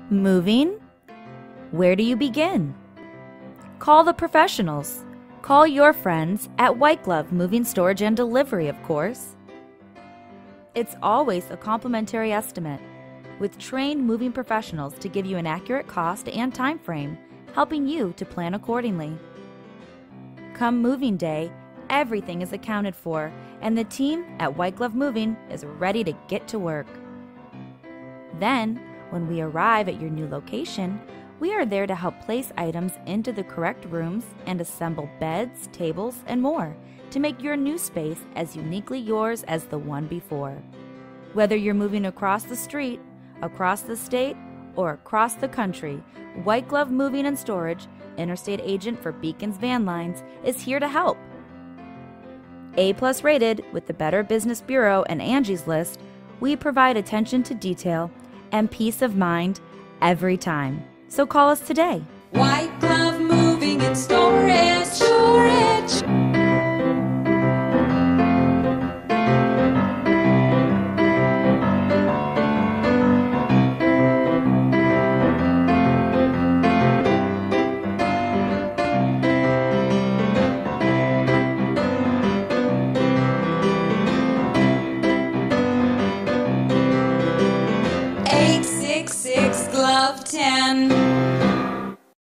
Moving? Where do you begin? Call the professionals. Call your friends at White Glove Moving Storage and Delivery, of course. It's always a complimentary estimate, with trained moving professionals to give you an accurate cost and time frame, helping you to plan accordingly. Come moving day, everything is accounted for, and the team at White Glove Moving is ready to get to work. Then, when we arrive at your new location, we are there to help place items into the correct rooms and assemble beds, tables, and more to make your new space as uniquely yours as the one before. Whether you're moving across the street, across the state, or across the country, White Glove Moving and Storage, Interstate Agent for Beacons Van Lines, is here to help. A+ rated with the Better Business Bureau and Angie's List, we provide attention to detail and peace of mind every time. So call us today. White Glove Moving and Storage.